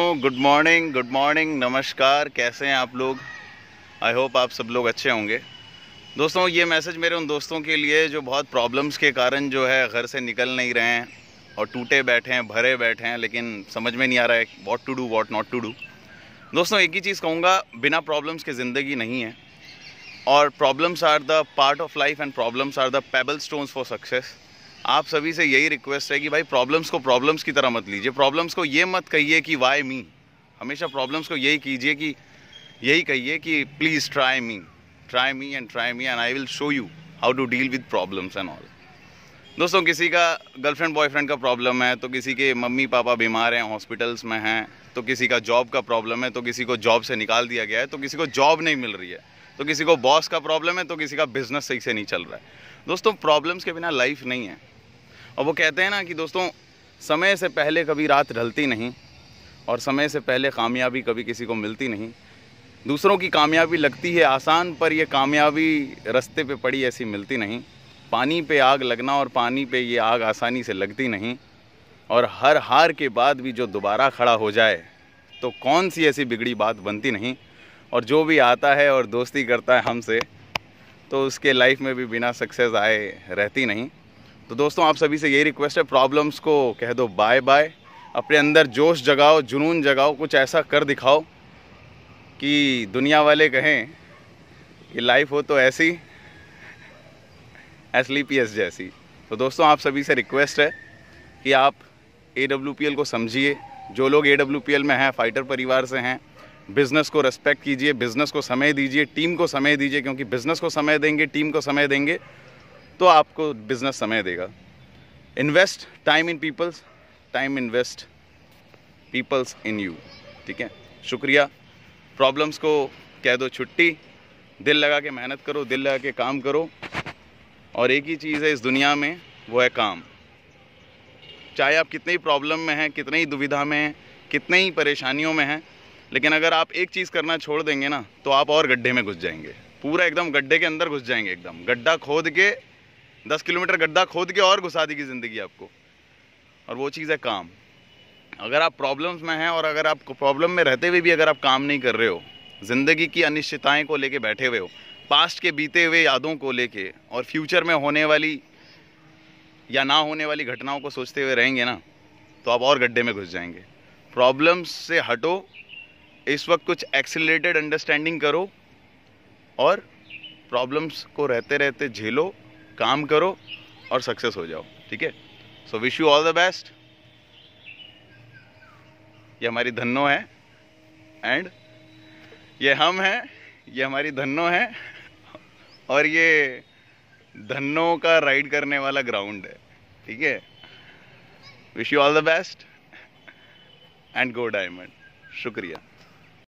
दोस्तों, good morning, नमस्कार। कैसे हैं आप लोग? आई होप आप सब लोग अच्छे होंगे। दोस्तों, ये मैसेज मेरे उन दोस्तों के लिए जो बहुत प्रॉब्लम्स के कारण जो है घर से निकल नहीं रहे हैं और टूटे बैठे हैं, भरे बैठे हैं, लेकिन समझ में नहीं आ रहा है what to do, what not to do. दोस्तों, एक ही चीज़ कहूँगा, बिना प्रॉब्लम्स के ज़िंदगी नहीं है और problems are the part of life and problems are the pebble stones for success. आप सभी से यही रिक्वेस्ट है कि भाई प्रॉब्लम्स को प्रॉब्लम्स की तरह मत लीजिए। प्रॉब्लम्स को ये मत कहिए कि वाई मी। हमेशा प्रॉब्लम्स को यही कीजिए कि यही कहिए कि please try me and I will show you how to deal with problems and all. दोस्तों, किसी का गर्लफ्रेंड बॉयफ्रेंड का प्रॉब्लम है तो किसी के मम्मी पापा बीमार हैं, हॉस्पिटल्स में हैं, तो किसी का जॉब का प्रॉब्लम है, तो किसी को जॉब से निकाल दिया गया है, तो किसी को जॉब नहीं मिल रही है, तो किसी को बॉस का प्रॉब्लम है, तो किसी का बिजनेस सही से नहीं चल रहा है। दोस्तों, प्रॉब्लम्स के बिना लाइफ नहीं है। और वो कहते हैं ना कि दोस्तों, समय से पहले कभी रात ढलती नहीं और समय से पहले कामयाबी कभी किसी को मिलती नहीं। दूसरों की कामयाबी लगती है आसान, पर ये कामयाबी रास्ते पे पड़ी ऐसी मिलती नहीं। पानी पे आग लगना और पानी पे ये आग आसानी से लगती नहीं। और हर हार के बाद भी जो दोबारा खड़ा हो जाए तो कौन सी ऐसी बिगड़ी बात बनती नहीं। और जो भी आता है और दोस्ती करता है हमसे, तो उसके लाइफ में भी बिना सक्सेस आए रहती नहीं। तो दोस्तों, आप सभी से यही रिक्वेस्ट है, प्रॉब्लम्स को कह दो बाय बाय। अपने अंदर जोश जगाओ, जुनून जगाओ, कुछ ऐसा कर दिखाओ कि दुनिया वाले कहें कि लाइफ हो तो ऐसी एसलीपीएस जैसी। तो दोस्तों, आप सभी से रिक्वेस्ट है कि आप AWPL को समझिए। जो लोग AWPL में हैं, फाइटर परिवार से हैं, बिज़नेस को रेस्पेक्ट कीजिए, बिज़नेस को समय दीजिए, टीम को समय दीजिए, क्योंकि बिज़नेस को समय देंगे, टीम को समय देंगे तो आपको बिज़नेस समय देगा। Invest time in peoples, time invest peoples in you. ठीक है, शुक्रिया। प्रॉब्लम्स को कह दो छुट्टी, दिल लगा के मेहनत करो, दिल लगा के काम करो। और एक ही चीज़ है इस दुनिया में, वो है काम। चाहे आप कितनी ही प्रॉब्लम में हैं, कितनी ही दुविधा में हैं, कितनी ही परेशानियों में हैं, लेकिन अगर आप एक चीज़ करना छोड़ देंगे ना, तो आप और गड्ढे में घुस जाएंगे। पूरा एकदम गड्ढे के अंदर घुस जाएंगे। एकदम गड्ढा खोद के 10 किलोमीटर गड्ढा खोद के और घुसा देगी ज़िंदगी आपको। और वो चीज़ है काम। अगर आप प्रॉब्लम्स में हैं और अगर आप प्रॉब्लम में रहते हुए भी अगर आप काम नहीं कर रहे हो, ज़िंदगी की अनिश्चितताएं को लेके बैठे हुए हो, पास्ट के बीते हुए यादों को लेके और फ्यूचर में होने वाली या ना होने वाली घटनाओं को सोचते हुए रहेंगे ना, तो आप और गड्ढे में घुस जाएंगे। प्रॉब्लम्स से हटो, इस वक्त कुछ एक्सीलरेटेड अंडरस्टैंडिंग करो और प्रॉब्लम्स को रहते रहते झेलो, काम करो और सक्सेस हो जाओ। ठीक है, so wish you all the best. ये हमारी धन्नो है एंड ये हम हैं, ये हमारी धन्नो है और ये धन्नो का राइड करने वाला ग्राउंड है। ठीक है, wish you all the best and go diamond. शुक्रिया।